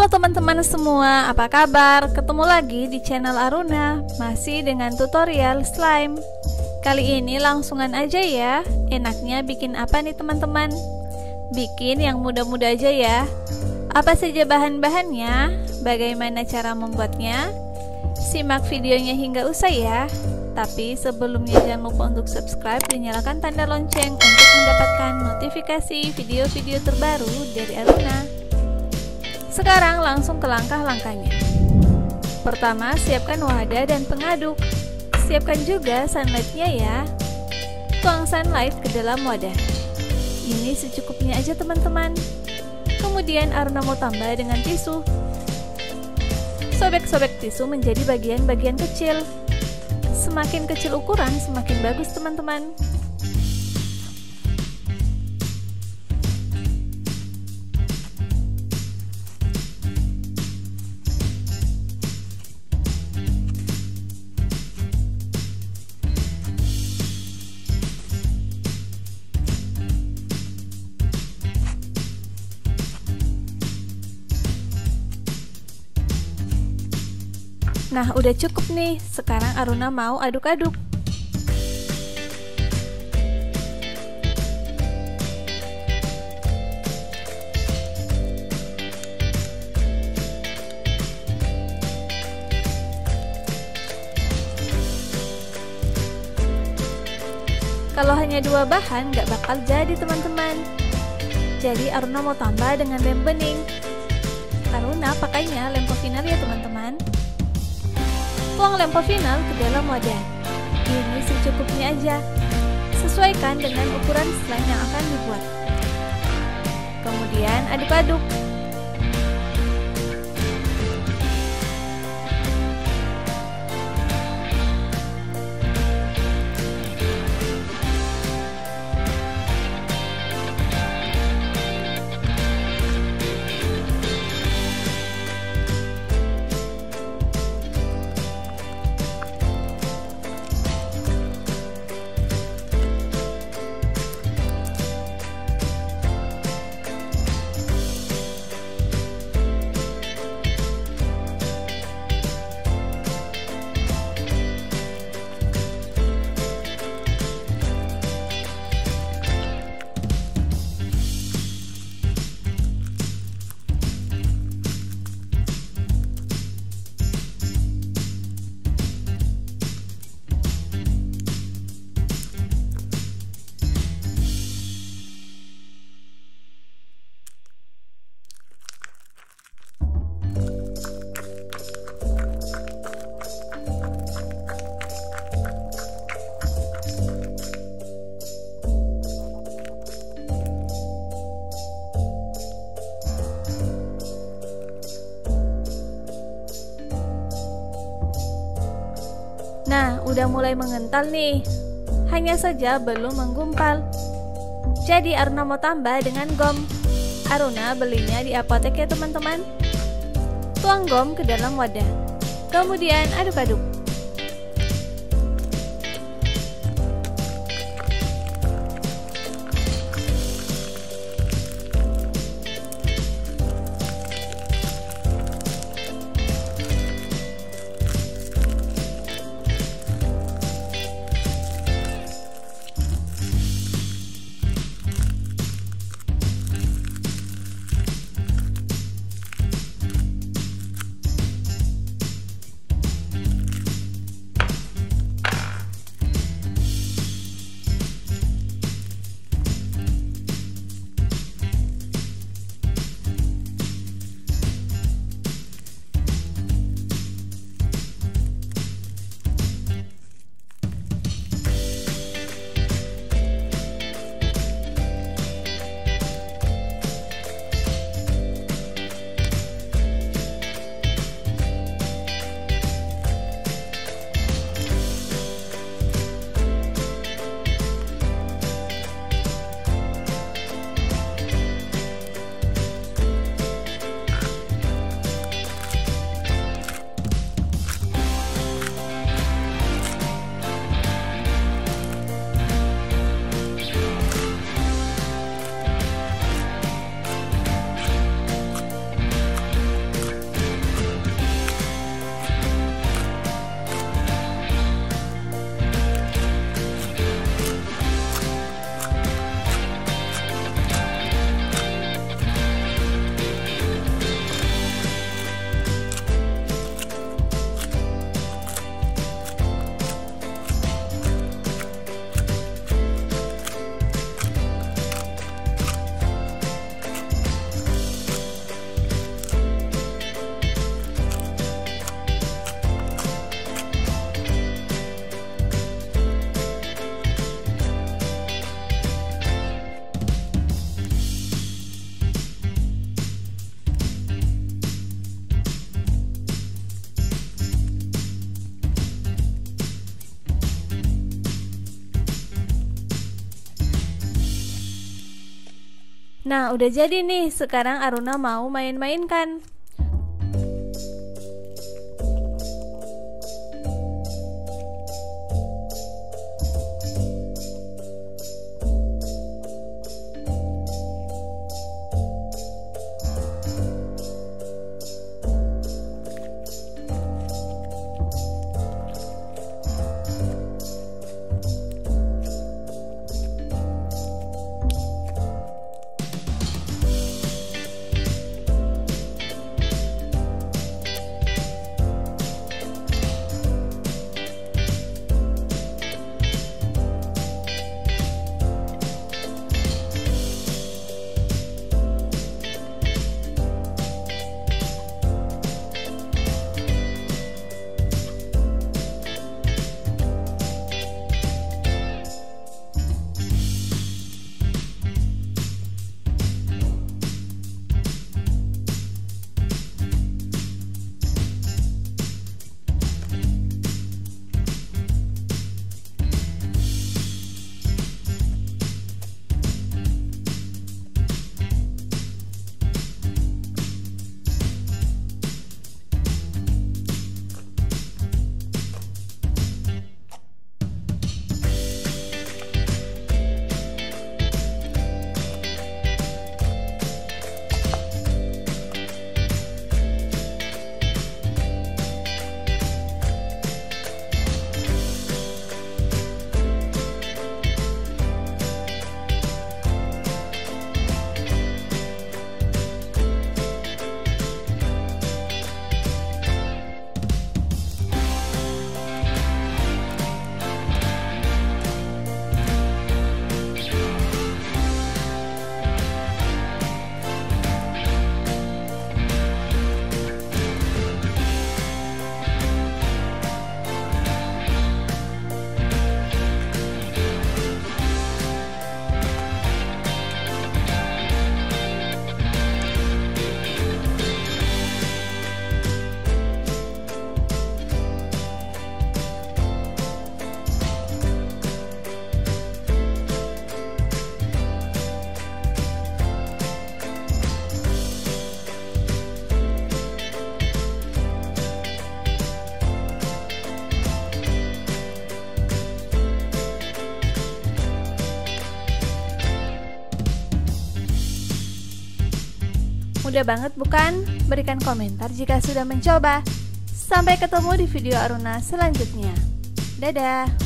Halo teman-teman semua, apa kabar? Ketemu lagi di channel Aruna, masih dengan tutorial slime. Kali ini langsungan aja ya. Enaknya bikin apa nih teman-teman? Bikin yang mudah-mudah aja ya. Apa saja bahan-bahannya? Bagaimana cara membuatnya? Simak videonya hingga usai ya. Tapi sebelumnya jangan lupa untuk subscribe dan nyalakan tanda lonceng untuk mendapatkan notifikasi video-video terbaru dari Aruna. Sekarang langsung ke langkah-langkahnya. Pertama, siapkan wadah dan pengaduk. Siapkan juga sunlightnya ya. Tuang sunlight ke dalam wadah. Ini secukupnya aja teman-teman. Kemudian Aruna mau tambah dengan tisu. Sobek-sobek tisu menjadi bagian-bagian kecil. Semakin kecil ukuran, semakin bagus teman-teman. Nah, udah cukup nih. Sekarang Aruna mau aduk-aduk. Kalau hanya dua bahan, nggak bakal jadi teman-teman. Jadi Aruna mau tambah dengan lem bening. Aruna pakainya lempo final ya teman-teman. Tuang lempo final ke dalam wadah. Ini secukupnya aja. Sesuaikan dengan ukuran slime yang akan dibuat. Kemudian aduk-aduk. Nah, udah mulai mengental nih. Hanya saja belum menggumpal. Jadi Aruna mau tambah dengan gom. Aruna belinya di apotek ya teman-teman. Tuang gom ke dalam wadah. Kemudian aduk-aduk. Nah, udah jadi nih. Sekarang Aruna mau main-mainkan. Mudah banget bukan? Berikan komentar jika sudah mencoba. Sampai ketemu di video Aruna selanjutnya. Dadah!